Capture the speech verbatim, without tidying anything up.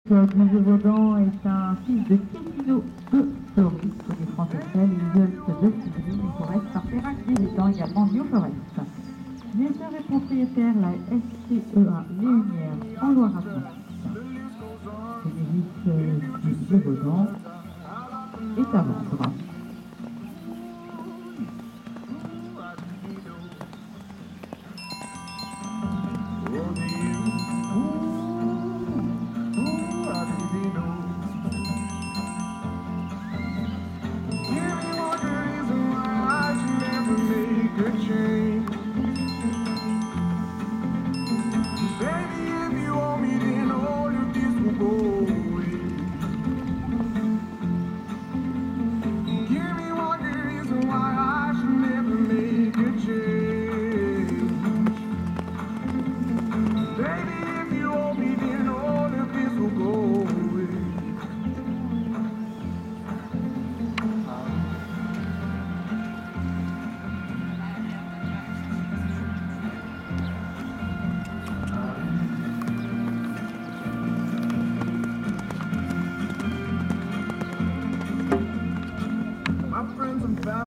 Guy Gévaudan est un fils de Quesino de Floris, connu France Excel, Eagles de Sibry, New Forest, par Perrac Visitant, également New Forest. L'éditeur est propriétaire, la S C E A Léunière en Loire-Atlantique. Frédéric Guy Gévaudan est à vendre.